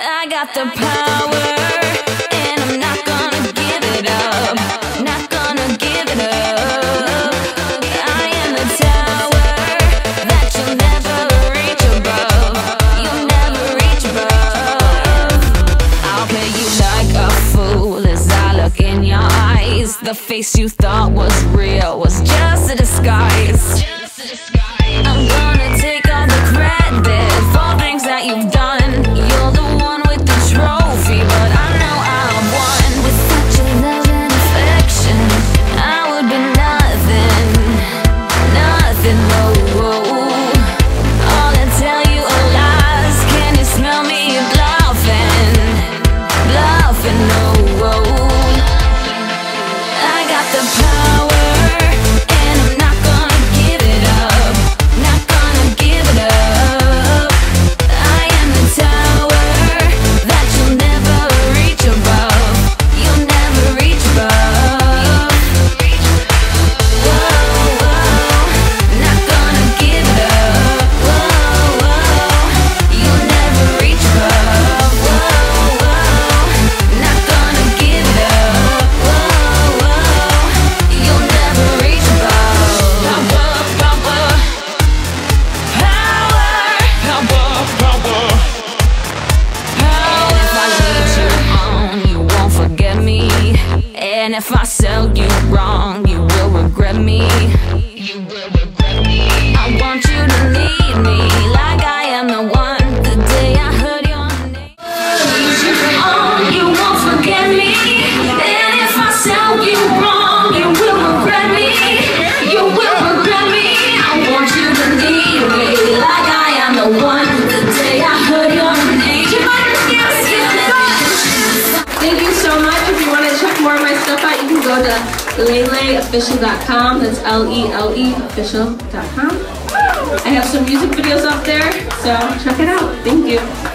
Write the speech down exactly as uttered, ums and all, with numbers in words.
I got the power, and I'm not gonna give it up. Not gonna give it up. I am the tower that you'll never reach above. You'll never reach above. I'll play you like a fool as I look in your eyes. The face you thought was real was just a disguise. I'm gonna take all the credit for things that you've done. You're the one with the trophy, but I know I've won. With such a love and affection, I would be nothing, nothing, no. All I tell you are lies. Can you smell me bluffing, bluffing, no. I got the power, and I'm not gonna give it up. Not gonna give it up. I am the tower that you'll never reach above. You'll never reach above. Whoa, whoa. Not gonna give it up. Whoa, whoa. You'll never reach above. Whoa, whoa. Not gonna give it up. Whoa, whoa. You'll never reach above. Power, power. And if I lead you on, you won't forget me. And if I sell you wrong, you will regret me. You will regret me. I want you to need me like I am the one. The day I heard your name, lead you on, you won't forget me. And if I sell you wrong, you will regret me. You will regret me. I want you to need me like I am the one. The day I heard your name, you might have seen it. Thank you so much. If you want to check more of my stuff out, you can go to lele official dot com. That's L E L E official dot com. I have some music videos up there, so check it out. Thank you.